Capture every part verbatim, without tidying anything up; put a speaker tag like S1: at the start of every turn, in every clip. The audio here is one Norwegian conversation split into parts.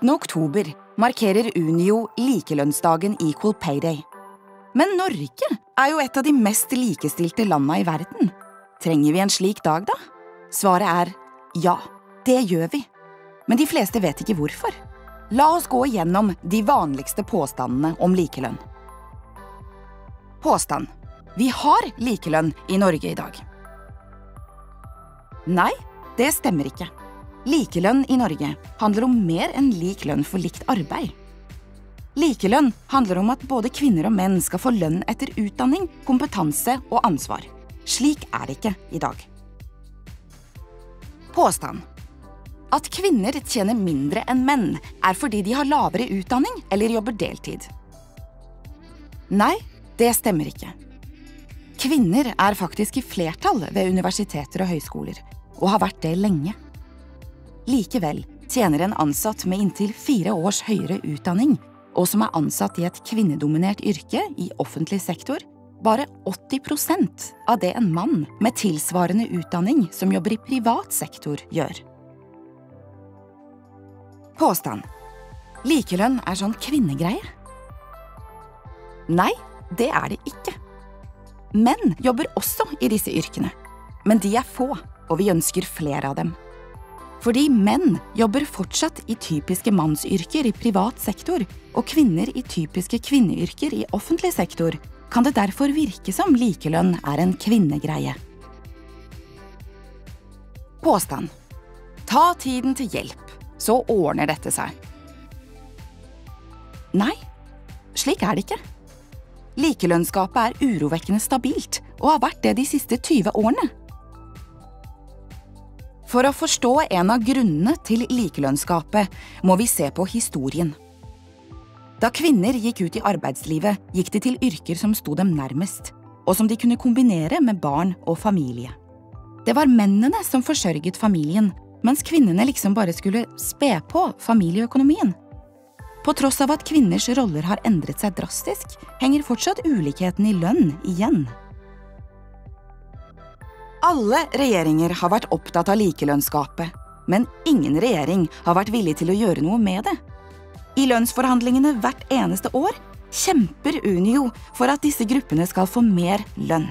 S1: attende oktober markerer Unio likelønnsdagen Equal Pay Day. Men Norge er jo et av de mest likestilte landene i verden. Trenger vi en slik dag da? Svaret er ja, det gjør vi. Men de fleste vet ikke hvorfor. La oss gå igjennom de vanligste påstandene om likelønn. Påstand. Vi har likelønn i Norge i dag. Nei, det stemmer ikke. Likelønn i Norge handler om mer enn lik lønn for likt arbeid. Likelønn handler om at både kvinner og menn skal få lønn etter utdanning, kompetanse og ansvar. Slik er det ikke i dag. Påstand. At kvinner tjener mindre enn menn er fordi de har lavere utdanning eller jobber deltid. Nei, det stemmer ikke. Kvinner er faktisk i flertall ved universiteter og høyskoler, og har vært det lenge. Likevel tjener en ansatt med inntil fire års høyere utdanning, og som er ansatt i et kvinnedominert yrke i offentlig sektor, bare åtti prosent av det en mann med tilsvarende utdanning som jobber i privat sektor gjør. Påstand. Likelønn er sånn kvinnegreie. Nei, det er det ikke. Menn jobber også i disse yrkene, men de er få, og vi ønsker flere av dem. Fordi menn jobber fortsatt i typiske mannsyrker i privat sektor, og kvinner i typiske kvinneyrker i offentlig sektor, kan det derfor virke som likelønn er en kvinnegreie. Påstand. Ta tiden til hjelp, så ordner dette seg. Nei, slik er det ikke. Likelønnsgapet er urovekkende stabilt, og har vært det de siste tyve årene. For å forstå en av grunnene til likelønnsgapet, må vi se på historien. Da kvinner gikk ut i arbeidslivet, gikk de til yrker som sto dem nærmest, og som de kunne kombinere med barn og familie. Det var mennene som forsørget familien, mens kvinnene liksom bare skulle spe på familieøkonomien. På tross av at kvinners roller har endret seg drastisk, henger fortsatt ulikheten i lønn igjen. Alle regjeringer har vært opptatt av likelønnsgapet, men ingen regjering har vært villig til å gjøre noe med det. I lønnsforhandlingene hvert eneste år kjemper Unio for at disse gruppene skal få mer lønn.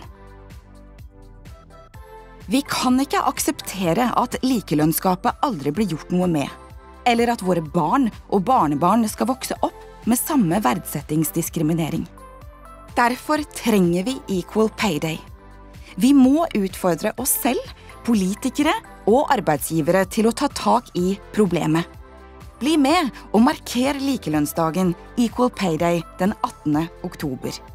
S1: Vi kan ikke akseptere at likelønnsgapet aldri blir gjort noe med, eller at våre barn og barnebarn skal vokse opp med samme verdsettingsdiskriminering. Derfor trenger vi Equal Pay Day. Vi må utfordre oss selv, politikere og arbeidsgivere til å ta tak i problemet. Bli med og marker likelønnsdagen Equal Pay Day den attende oktober.